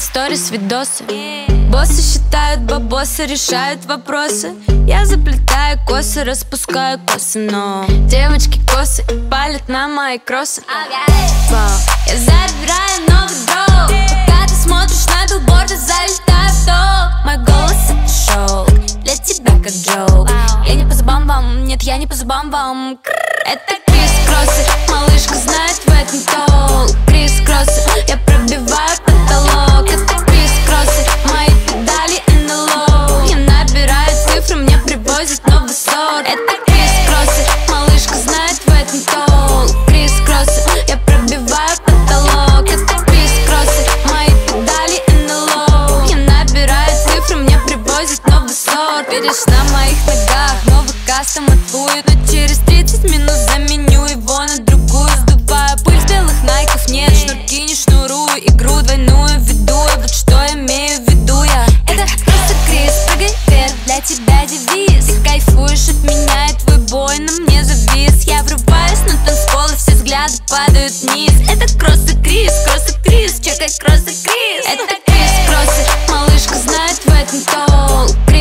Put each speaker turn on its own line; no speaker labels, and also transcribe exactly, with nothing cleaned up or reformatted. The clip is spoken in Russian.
сторис, видосы. Боссы считают бабосы, решают вопросы. Я заплетаю косы, распускаю косы, но девочки косы палят на мои кроссы. Вау. Я забираю новый дроп. Пока ты смотришь на билборды, залетаю в топ. Мой голос это шоу, для тебя как джоук. Я не по зубам вам, нет, я не по зубам вам. Это Крис Кроссы, малышка знает в этом толк. Крис Кроссы, я пробиваю потолок. Это Крис Кроссы, мои педали in the low. Я набираю цифры, мне привозят новый сорт. Это Крис Кроссы, малышка знает в этом толк. Крис Кроссы, я пробиваю потолок. Это Крис Кроссы, мои педали in the low. Я набираю цифры, мне привозят новый сорт. Видишь на моих ногах новый кастом отбует, но через тридцать минут заменю его на другую. Сдуваю пыль с белых найков, нет, шнурки не шнурую. Игру двойную веду, и вот что имею в виду я. Это просто Крис, прыгай вверх, для тебя девиз. Ты кайфуешь от меня, и твой бой на мне завис. Я врываюсь на танцпол, и все взгляды падают вниз. Это Кроссы Крис, Кроссы Крис, чекай Кроссы Крис. Это Крис Кроссы, малышка знает в этом толк.